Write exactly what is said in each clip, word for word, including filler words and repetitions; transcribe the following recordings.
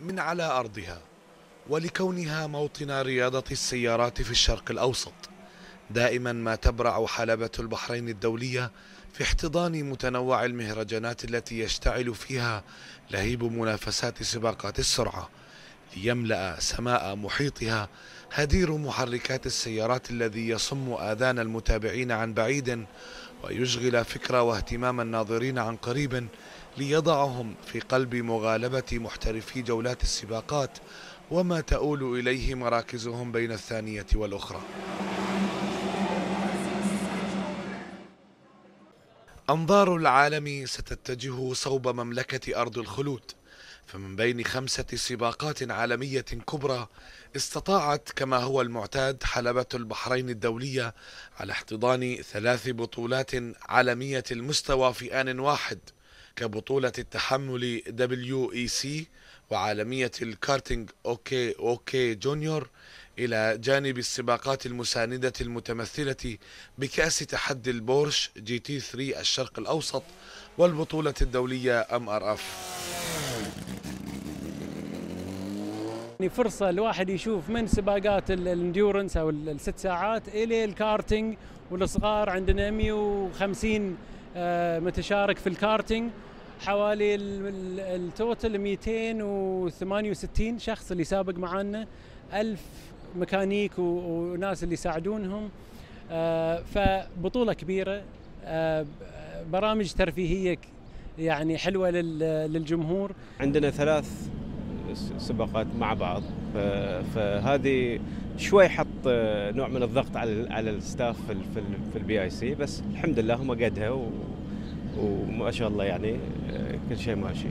من على أرضها، ولكونها موطن رياضة السيارات في الشرق الأوسط. دائما ما تبرع حلبة البحرين الدولية في احتضان متنوع المهرجانات التي يشتعل فيها لهيب منافسات سباقات السرعة، ليملأ سماء محيطها هدير محركات السيارات الذي يصم آذان المتابعين عن بعيد ويشغل فكر واهتمام الناظرين عن قريب، ليضعهم في قلب مغالبة محترفي جولات السباقات وما تؤول إليه مراكزهم بين الثانية والأخرى. أنظار العالم ستتجه صوب مملكة أرض الخلود، فمن بين خمسة سباقات عالمية كبرى استطاعت كما هو المعتاد حلبة البحرين الدولية على احتضان ثلاث بطولات عالمية المستوى في آن واحد، كبطولة التحمل دبليو إي سي وعالمية الكارتينج أوكي أوكي جونيور، إلى جانب السباقات المساندة المتمثلة بكأس تحدي البورش جي تي ثلاثة الشرق الأوسط والبطولة الدولية أم آر إف. فرصة الواحد يشوف من سباقات الانديورنس أو الست ساعات إلى الكارتينج، والصغار عندنا مئة وخمسين متشارك في الكارتينج، حوالي التوتل مئتين وثمانية وستين شخص اللي سابق معانا، ألف ميكانيك وناس اللي يساعدونهم. فبطولة كبيرة، برامج ترفيهية يعني حلوة للجمهور. عندنا ثلاث سباقات مع بعض، فهذه شوي حط نوع من الضغط على على الستاف في البي اي سي، بس الحمد لله هم قدها وما شاء الله يعني كل شيء ماشي.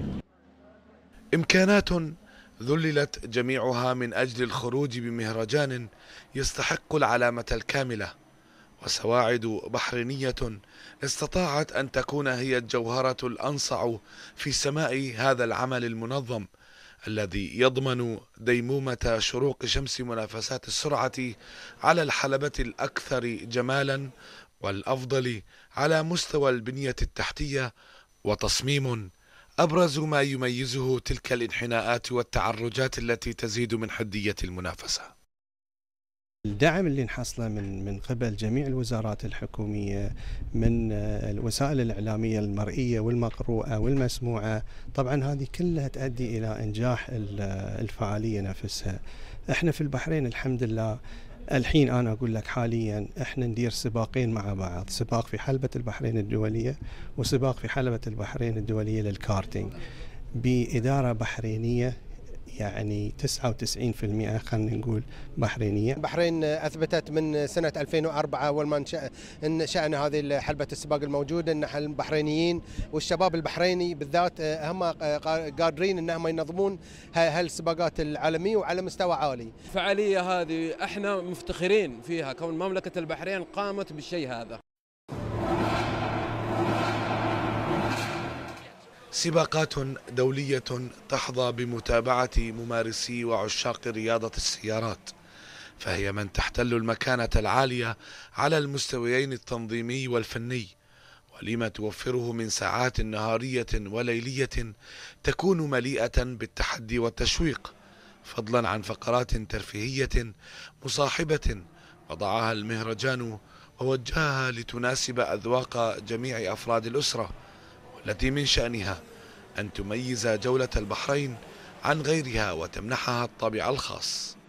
إمكانات ذللت جميعها من أجل الخروج بمهرجان يستحق العلامة الكاملة، وسواعد بحرينية استطاعت أن تكون هي الجوهرة الأنصع في سماء هذا العمل المنظم الذي يضمن ديمومة شروق شمس منافسات السرعة على الحلبة الأكثر جمالا والأفضل على مستوى البنية التحتية وتصميم. أبرز ما يميزه تلك الانحناءات والتعرجات التي تزيد من حدية المنافسة. الدعم اللي نحصله من من قبل جميع الوزارات الحكومية، من الوسائل الإعلامية المرئية والمقروءة والمسموعة، طبعا هذه كلها تؤدي إلى إنجاح الفعالية نفسها. احنا في البحرين الحمد لله الحين أنا أقول لك حاليا احنا ندير سباقين مع بعض، سباق في حلبة البحرين الدولية وسباق في حلبة البحرين الدولية للكارتينج بإدارة بحرينية، يعني تسعة وتسعين بالمئة خلينا نقول بحرينية. البحرين أثبتت من سنة ألفين وأربعة أول ما انشأنا هذه حلبة السباق الموجودة أن البحرينيين والشباب البحريني بالذات هم قادرين أنهم ينظمون هالسباقات العالمية وعلى مستوى عالي. الفعالية هذه احنا مفتخرين فيها كون مملكة البحرين قامت بالشيء هذا. سباقات دولية تحظى بمتابعة ممارسي وعشاق رياضة السيارات، فهي من تحتل المكانة العالية على المستويين التنظيمي والفني، ولما توفره من ساعات نهارية وليلية تكون مليئة بالتحدي والتشويق، فضلا عن فقرات ترفيهية مصاحبة وضعها المهرجان ووجهها لتناسب أذواق جميع أفراد الأسرة، التي من شأنها أن تميز جولة البحرين عن غيرها وتمنحها الطابع الخاص.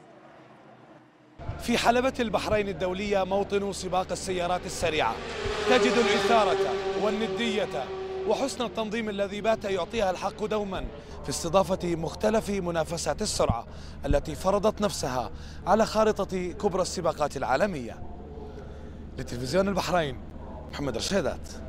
في حلبة البحرين الدولية موطن سباق السيارات السريعة، تجد الإثارة والندية وحسن التنظيم الذي بات يعطيها الحق دوما في استضافة مختلف منافسات السرعة التي فرضت نفسها على خارطة كبرى السباقات العالمية. لتلفزيون البحرين، محمد رشيدات.